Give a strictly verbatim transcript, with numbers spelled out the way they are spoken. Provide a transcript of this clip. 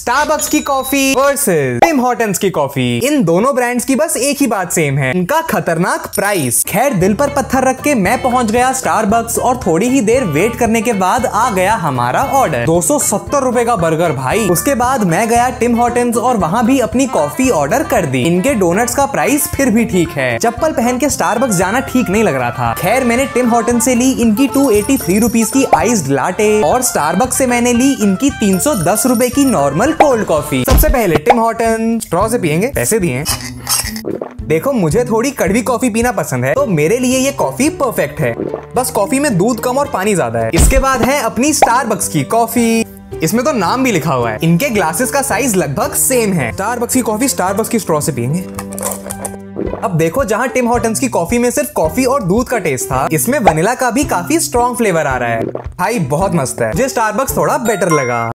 Starbucks की coffee versus Tim Hortons की coffee. इन दोनों ब्रांड्स की बस एक ही बात सेम है, इनका खतरनाक प्राइस। खैर दिल पर पत्थर रख के मैं पहुंच गया स्टारबक्स और थोड़ी ही देर वेट करने के बाद आ गया हमारा ऑर्डर। दो सौ सत्तर रुपए का बर्गर भाई। उसके बाद मैं गया टिम हॉर्टन्स और वहाँ भी अपनी कॉफी ऑर्डर कर दी। इनके डोनट्स का प्राइस फिर भी ठीक है। चप्पल पहन के स्टारबक्स जाना ठीक नहीं लग रहा था। खैर मैंने टिम हॉर्टन्स से ली इनकी टू एटी थ्री रुपीज की आइस्ड लाटे और स्टारबक्स से मैंने ली इनकी तीन सौ दस रुपए की नॉर्मल कोल्ड कॉफी। सबसे पहले टिम हॉर्टन स्ट्रॉ से पियेंगे, पैसे दिए। देखो मुझे थोड़ी कड़वी कॉफी पीना पसंद है तो मेरे लिए ये कॉफी परफेक्ट है। बस कॉफी में दूध कम और पानी ज्यादा है। इसके बाद है अपनी स्टारबक्स की कॉफी। इसमें तो नाम भी लिखा हुआ है। इनके ग्लासेस का साइज लगभग सेम है। स्टारबक्स की कॉफी स्टारबक्स की स्ट्रॉ से पियेंगे। अब देखो जहाँ टिम हॉर्टन्स की कॉफी में सिर्फ कॉफी और दूध का टेस्ट था, इसमें वनीला का भी काफी स्ट्रॉन्ग फ्लेवर आ रहा है। भाई बहुत मस्त है। मुझे स्टारबक्स थोड़ा बेटर लगा।